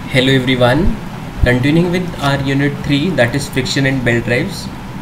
Hello everyone, continuing with our unit 3, that is friction and belt drives.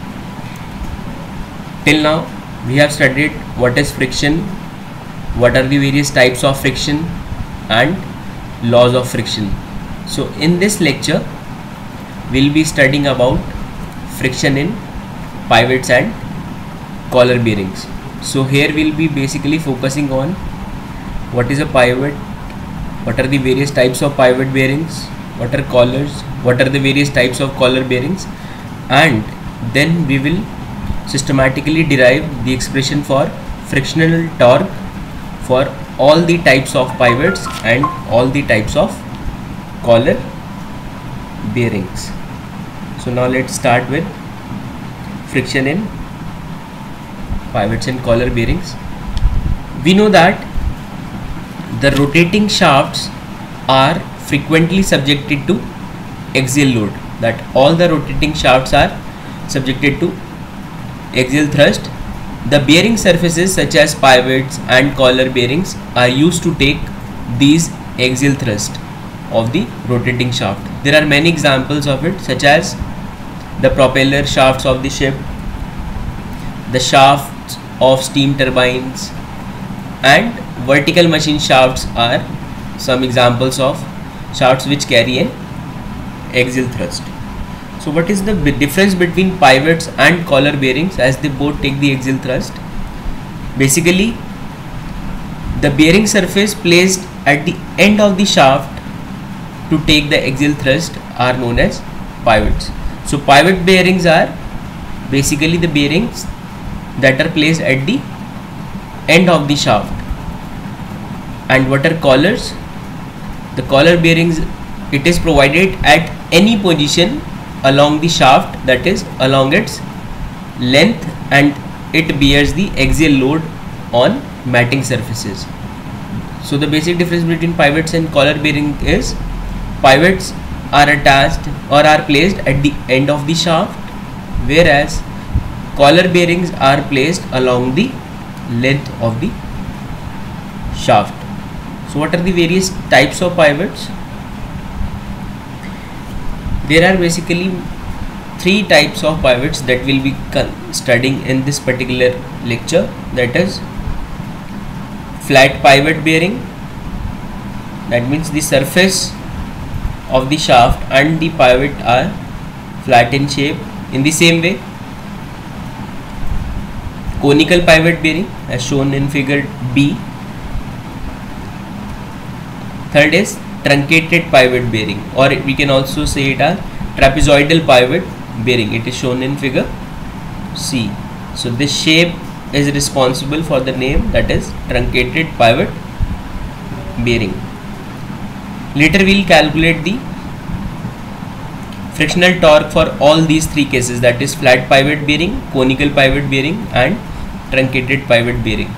Till now we have studied what is friction, what are the various types of friction and laws of friction. So in this lecture we'll be studying about friction in pivots and collar bearings. So here we'll be basically focusing on what is a pivot, what are the various types of pivot bearings, what are collars, what are the various types of collar bearings, and then we will systematically derive the expression for frictional torque for all the types of pivots and all the types of collar bearings. So now let's start with friction in pivots and collar bearings. We know that the rotating shafts are frequently subjected to axial load, that all the rotating shafts are subjected to axial thrust. The bearing surfaces such as pivots and collar bearings are used to take these axial thrust of the rotating shaft. There are many examples of it, such as the propeller shafts of the ship, the shafts of steam turbines, and vertical machine shafts are some examples of shafts which carry an axial thrust. So what is the difference between pivots and collar bearings as they both take the axial thrust? Basically, the bearing surface placed at the end of the shaft to take the axial thrust are known as pivots. So pivot bearings are basically the bearings that are placed at the end of the shaft. And what are collars? The collar bearings, it is provided at any position along the shaft, that is along its length, and it bears the axial load on matting surfaces. So the basic difference between pivots and collar bearing is pivots are attached or are placed at the end of the shaft, whereas collar bearings are placed along the length of the shaft. So what are the various types of pivots? There are basically three types of pivots that we'll be studying in this particular lecture, that is flat pivot bearing, that means the surface of the shaft and the pivot are flat in shape. In the same way, conical pivot bearing as shown in figure B. Third is truncated pivot bearing, or we can also say it as trapezoidal pivot bearing. It is shown in figure C. So this shape is responsible for the name, that is truncated pivot bearing. Later we will calculate the frictional torque for all these three cases, that is flat pivot bearing, conical pivot bearing and truncated pivot bearing.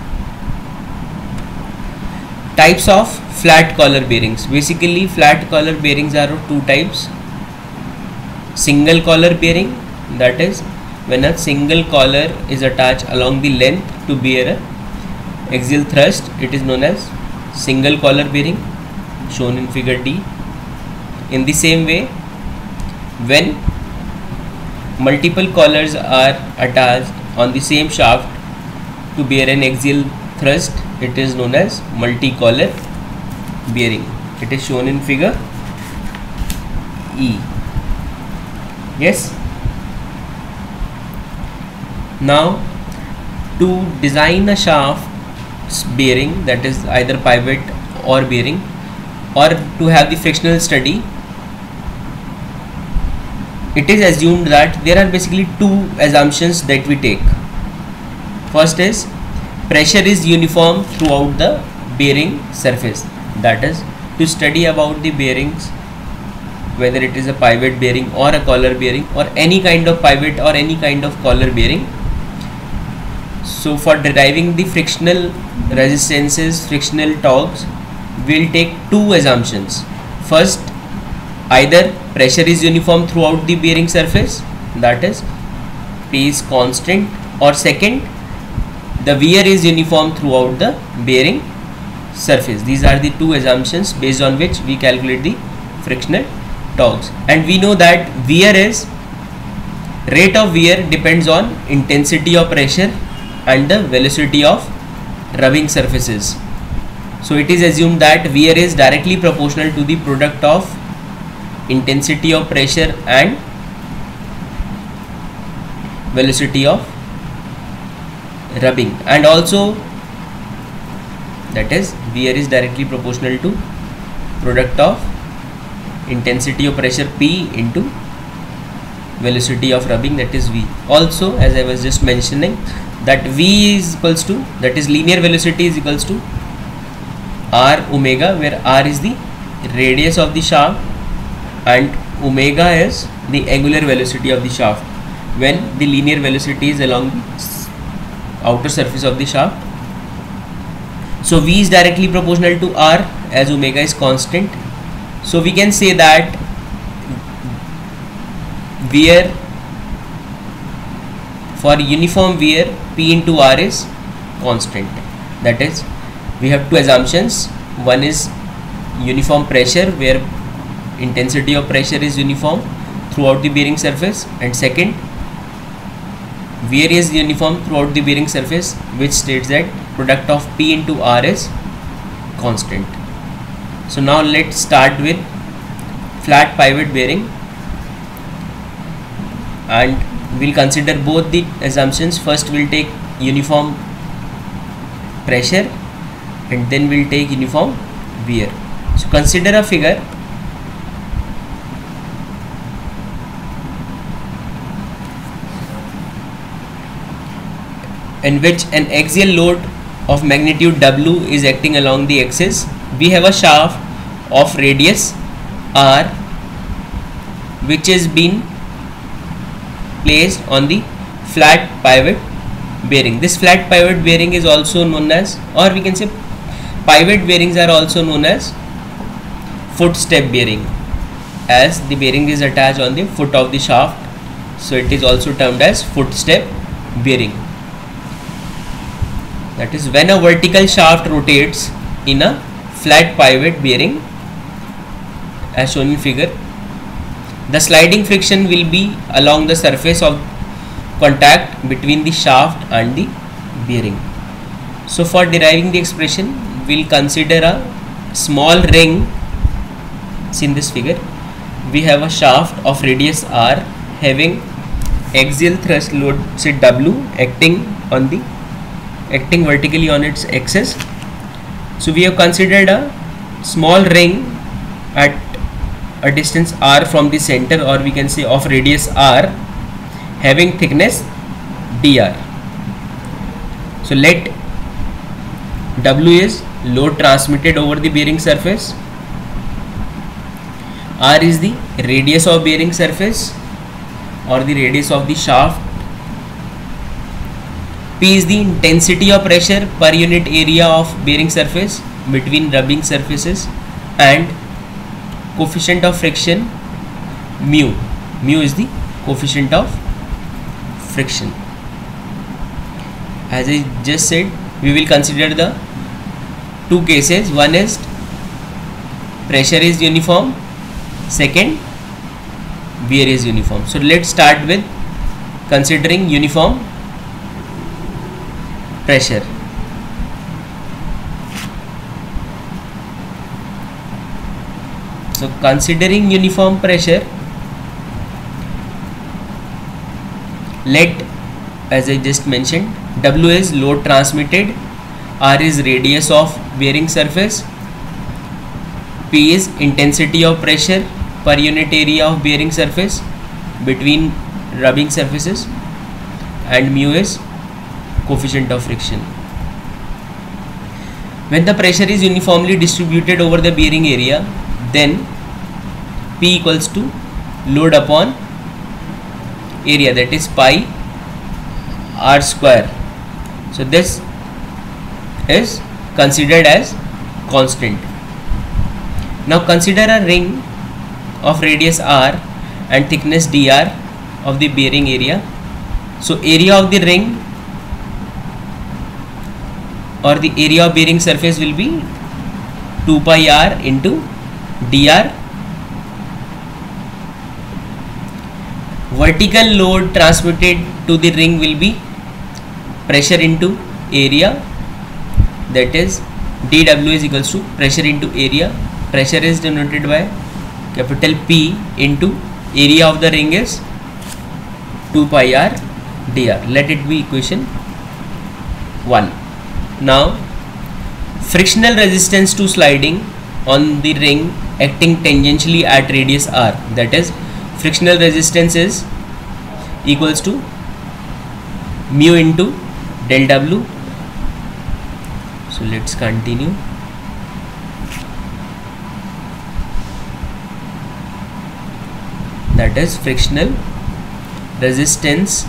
Types of flat collar bearings. Basically flat collar bearings are of two types. Single collar bearing, that is when a single collar is attached along the length to bear a axial thrust, it is known as single collar bearing, shown in figure D. In the same way, when multiple collars are attached on the same shaft to bear an axial thrust, it is known as multi-collar bearing. It is shown in figure E. Yes. Now to design a shaft's bearing, that is either pivot or bearing, or to have the frictional study, it is assumed that there are basically two assumptions that we take. First is pressure is uniform throughout the bearing surface, that is to study about the bearings, whether it is a pivot bearing or a collar bearing or any kind of pivot or any kind of collar bearing. So for deriving the frictional resistances, frictional torques, we will take two assumptions. First, either pressure is uniform throughout the bearing surface, that is P is constant, or second, the wear is uniform throughout the bearing surface. These are the two assumptions based on which we calculate the frictional torques. And we know that rate of wear depends on intensity of pressure and the velocity of rubbing surfaces. So it is assumed that wear is directly proportional to the product of intensity of pressure and velocity of rubbing, and also that is wear is directly proportional to product of intensity of pressure P into velocity of rubbing, that is V. Also, as I was just mentioning, that V is equals to, that is linear velocity is equals to R omega, where R is the radius of the shaft and omega is the angular velocity of the shaft when the linear velocity is along the outer surface of the shaft. So V is directly proportional to R as omega is constant. So we can say that wear for uniform wear P into R is constant. That is, we have two assumptions. One is uniform pressure, where intensity of pressure is uniform throughout the bearing surface, and second, wear is uniform throughout the bearing surface, which states that product of P into R is constant. So now let's start with flat pivot bearing, and we'll consider both the assumptions. First we'll take uniform pressure and then we'll take uniform wear. So consider a figure in which an axial load of magnitude W is acting along the axis. We have a shaft of radius R which is been placed on the flat pivot bearing. This flat pivot bearing is also known as, or we can say pivot bearings are also known as footstep bearing, as the bearing is attached on the foot of the shaft, so it is also termed as footstep bearing. That is, when a vertical shaft rotates in a flat pivot bearing as shown in figure, the sliding friction will be along the surface of contact between the shaft and the bearing. So for deriving the expression, we'll consider a small ring. See in this figure, we have a shaft of radius R having axial thrust load say W acting vertically on its axis. So we have considered a small ring at a distance R from the center, or we can say of radius R, having thickness dr. So let W is load transmitted over the bearing surface, R is the radius of bearing surface or the radius of the shaft, P is the intensity of pressure per unit area of bearing surface between rubbing surfaces, and coefficient of friction mu. Mu is the coefficient of friction. As I just said, we will consider the two cases. One is pressure is uniform, second wear is uniform. So let's start with considering uniform pressure. So considering uniform pressure, let, as I just mentioned, W is load transmitted, R is radius of bearing surface, P is intensity of pressure per unit area of bearing surface between rubbing surfaces, and mu is coefficient of friction. When the pressure is uniformly distributed over the bearing area, then P equals to load upon area, that is pi R square. So this is considered as constant. Now consider a ring of radius R and thickness dr of the bearing area. So area of the ring or the area of bearing surface will be 2 pi r into dr vertical load transmitted to the ring will be pressure into area, that is dW is equals to pressure into area. Pressure is denoted by capital P into area of the ring is 2 pi r dr. Let it be equation 1. Now frictional resistance to sliding on the ring acting tangentially at radius r, that is frictional resistance is equals to mu into del W. So let's continue. That is frictional resistance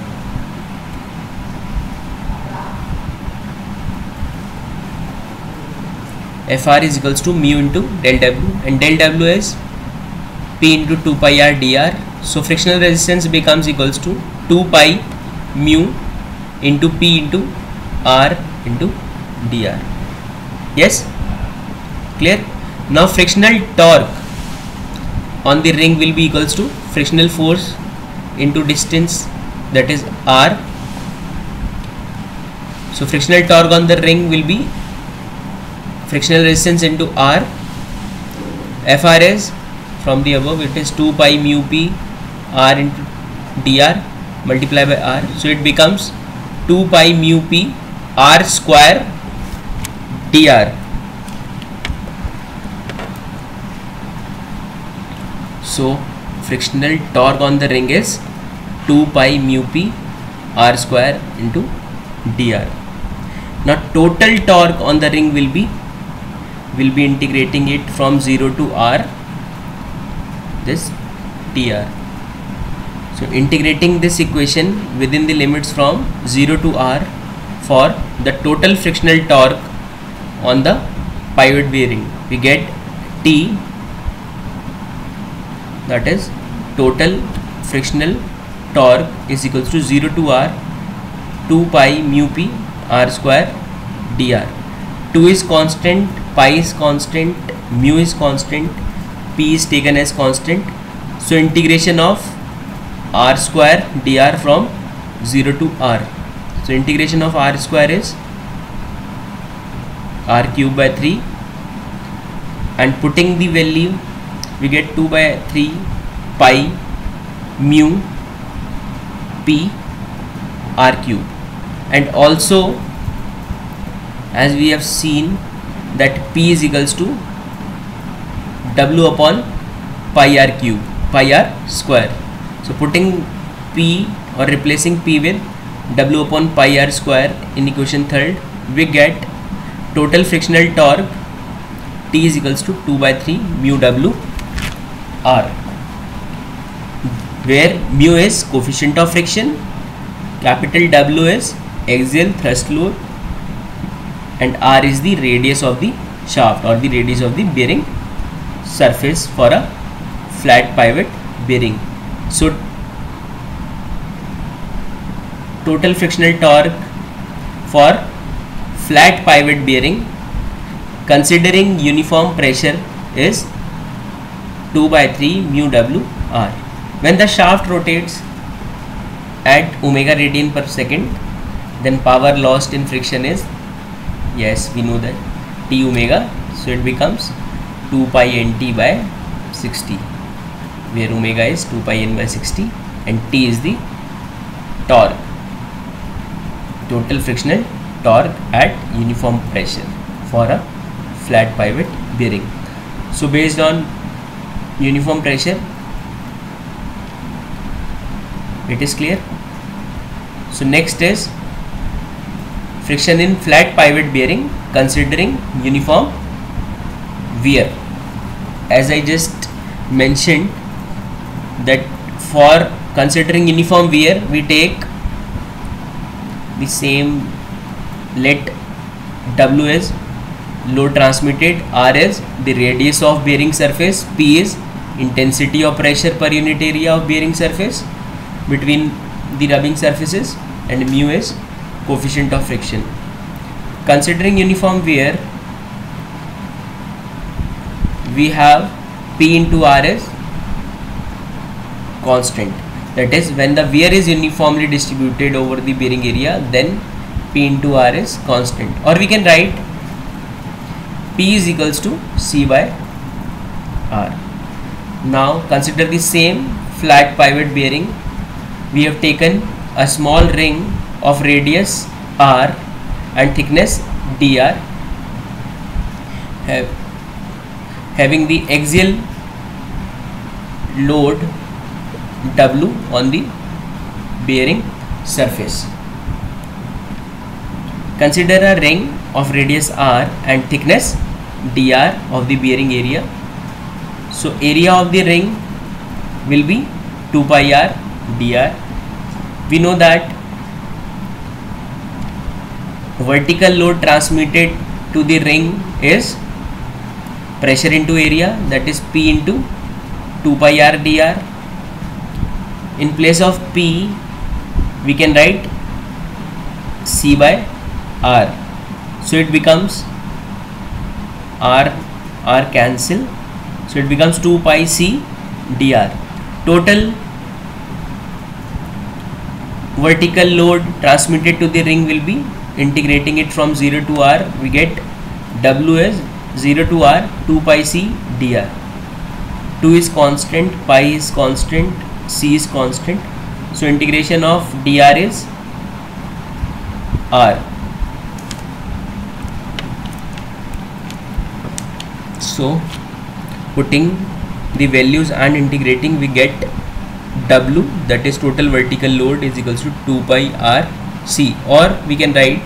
Fr is equals to mu into del W, and del W is P into 2 pi r dr. So frictional resistance becomes equals to 2 pi mu into P into r into dr. Yes, clear? Now frictional torque on the ring will be equals to frictional force into distance, that is r. So frictional torque on the ring will be frictional resistance into r. Fr is from the above, it is 2 pi mu P r into dr multiplied by r. So it becomes 2 pi mu P r square dr. So frictional torque on the ring is 2 pi mu P r square into dr. Now total torque on the ring will be integrating it from 0 to r, this dr. So integrating this equation within the limits from 0 to r for the total frictional torque on the pivot bearing, we get T, that is total frictional torque is equals to 0 to r 2 pi mu P r square dr. 2 is constant, pi is constant, mu is constant, P is taken as constant. So integration of r square dr from 0 to r. So integration of r square is r cube by 3, and putting the value we get 2 by 3 pi mu P r cube, and also as we have seen that P is equals to W upon pi r cube, pi r square. So putting P or replacing P with W upon pi r square in equation 3rd, we get total frictional torque T is equals to 2 by 3 mu W r, where mu is coefficient of friction, capital W is axial thrust load, and r is the radius of the shaft or the radius of the bearing surface for a flat pivot bearing. So total frictional torque for flat pivot bearing considering uniform pressure is 2 by 3 mu W r. When the shaft rotates at omega radian per second, then power lost in friction is, yes, we know that, T omega. So it becomes 2 pi nt by 60, where omega is 2 pi n by 60 and T is the torque, total frictional torque at uniform pressure for a flat pivot bearing. So based on uniform pressure, it is clear. So next is friction in flat pivot bearing considering uniform wear. As I just mentioned that for considering uniform wear, we take the same, let W is load transmitted, R is the radius of bearing surface, P is intensity of pressure per unit area of bearing surface between the rubbing surfaces, and mu is coefficient of friction. Considering uniform wear, we have P into R is constant. that is when the wear is uniformly distributed over the bearing area, then P into R is constant, or we can write P is equals to C by R. Now consider the same flat pivot bearing. We have taken a small ring of radius R and thickness dr, having the axial load W on the bearing surface. Consider a ring of radius R and thickness dr of the bearing area. So area of the ring will be 2 pi r dr. We know that vertical load transmitted to the ring is pressure into area, that is P into 2 pi r dr. In place of P we can write C by R, so it becomes R cancel, so it becomes 2 pi C dr. Total vertical load transmitted to the ring will be, integrating it from 0 to R, we get W as 0 to R 2 pi C dr. 2 is constant, pi is constant, C is constant, so integration of dr is R. So putting the values and integrating, we get W, that is total vertical load, is equals to 2 pi R C, or we can write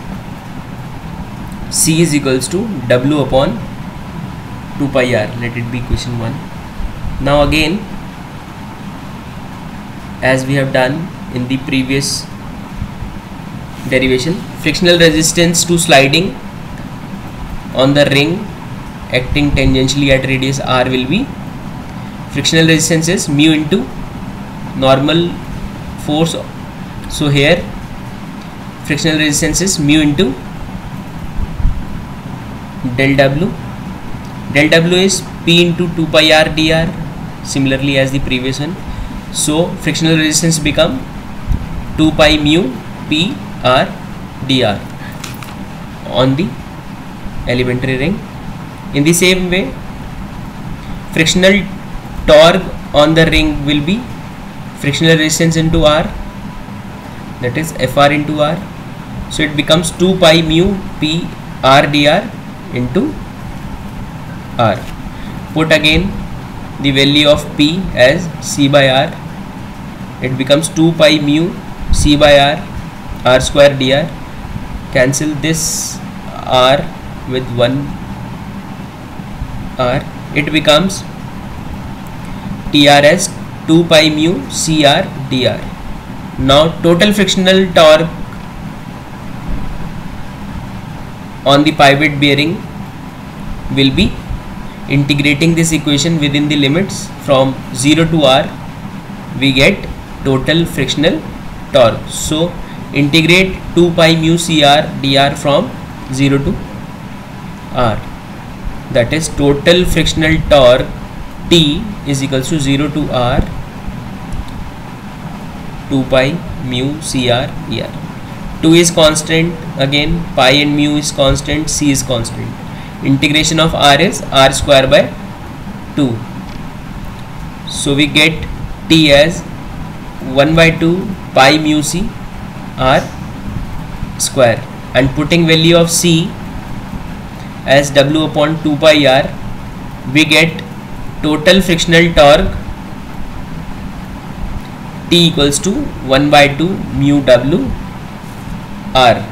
C is equals to W upon 2 pi R. Let it be equation 1. Now again, as we have done in the previous derivation, frictional resistance to sliding on the ring acting tangentially at radius R will be, frictional resistance is mu into normal force. So here frictional resistance is mu into del W. Del W is P into 2 pi r dr, similarly as the previous one. So frictional resistance become 2 pi mu P r dr on the elementary ring. In the same way, frictional torque on the ring will be frictional resistance into R, that is Fr into R. So it becomes 2 pi mu P r dr into R. Put again the value of P as C by R. It becomes 2 pi mu C by R, R square dr. Cancel this R with 1 R. It becomes TR as 2 pi mu CR dr. Now total frictional torque on the pivot bearing will be, integrating this equation within the limits from 0 to R, we get total frictional torque. So integrate 2 pi mu CR dr from 0 to R, that is total frictional torque T is equals to 0 to R 2 pi mu CR dr. 2 is constant, again pi and mu is constant, C is constant. Integration of R is R square by 2. So we get T as 1 by 2 pi mu C R square, and putting value of C as W upon 2 pi R, we get total frictional torque T equals to 1 by 2 mu W R.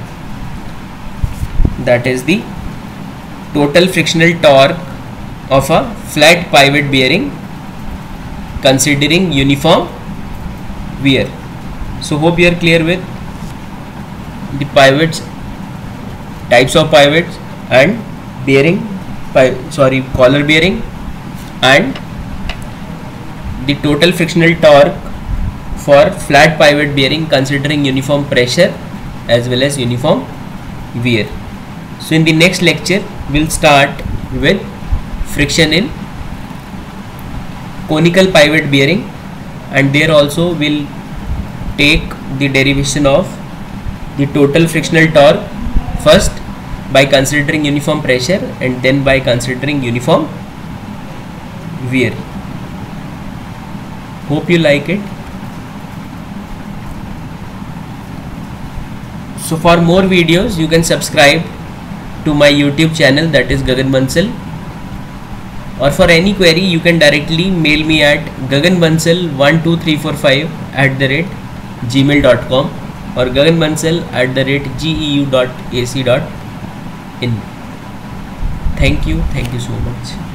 That is the total frictional torque of a flat pivot bearing considering uniform wear. So hope you are clear with the pivots, types of pivots, and bearing, collar bearing, and the total frictional torque for flat pivot bearing considering uniform pressure as well as uniform wear. So in the next lecture we'll start with friction in conical pivot bearing and there also we'll take the derivation of the total frictional torque first by considering uniform pressure and then by considering uniform wear. Hope you like it. So for more videos you can subscribe to my YouTube channel, that is Gagan Bansal, or for any query you can directly mail me at gaganbansal12345@gmail.com or gaganbansal@geu.ac.in. Thank you so much.